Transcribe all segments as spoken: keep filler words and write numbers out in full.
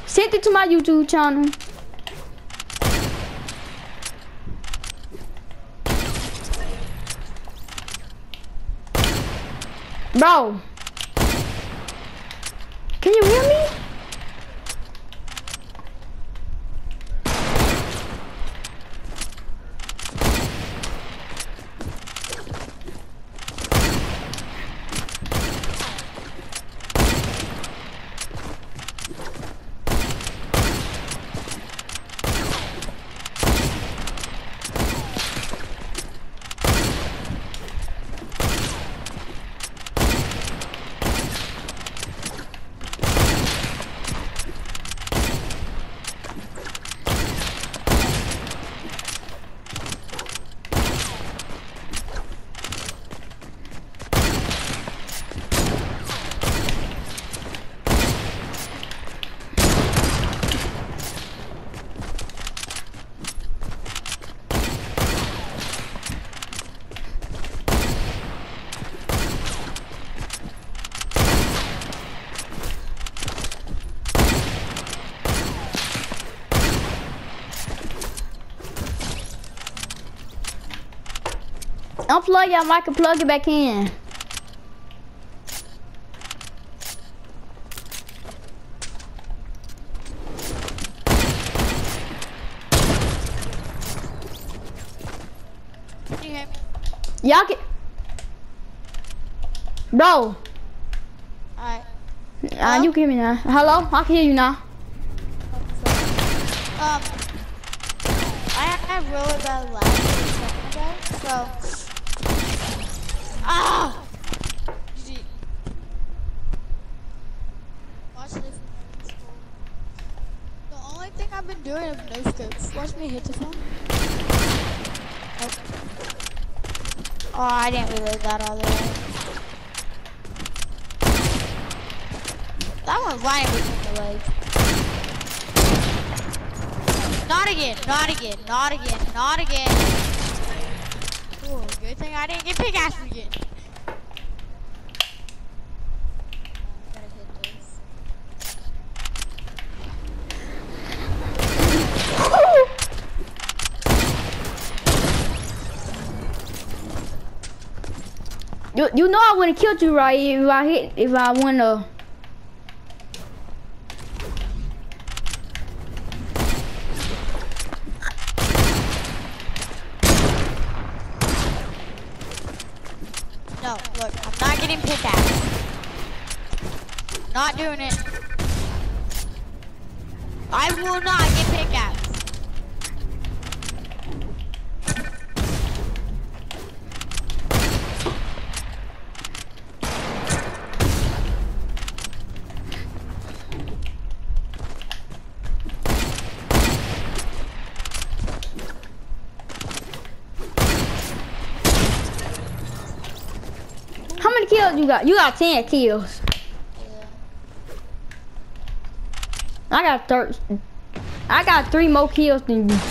Send it to my YouTube channel. Bro, can you hear me? Unplug your mic and plug it back in. Can you hear me? Y'all get, bro. Alright. Uh, you can hear me now. Hello, I can hear you now. Um, I have really bad lag a second ago, so. Ah! G G. Watch this. The only thing I've been doing is no scopes. Watch me hit this one. Oh. Oh, I didn't reload that all the way. That one right in between the legs. Not again, not again, not again, not again. Ooh, good thing I didn't get pickaxe again. Uh, I gotta hit this. You you know I wouldn't have killed you, right? If I hit, if I wouldn't have. No, look, I'm not getting pickaxe. Not doing it. I will not get pickaxe. How many kills you got? You got ten kills. Yeah. I got thirty. I got three more kills than you.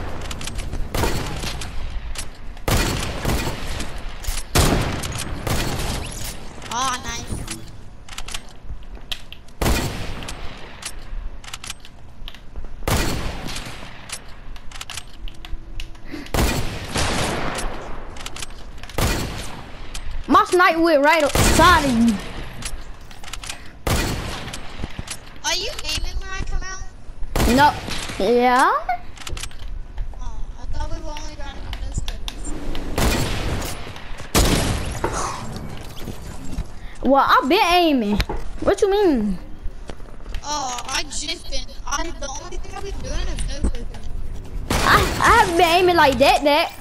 Oh, nice. My sniper went right outside of you. Are you aiming when I come out? No. Yeah? Oh, I thought we were only running on those clips. Well, I've been aiming. What you mean? Oh, I just been. I, the only thing I've been doing is no clipping. I, I haven't been aiming like that, that.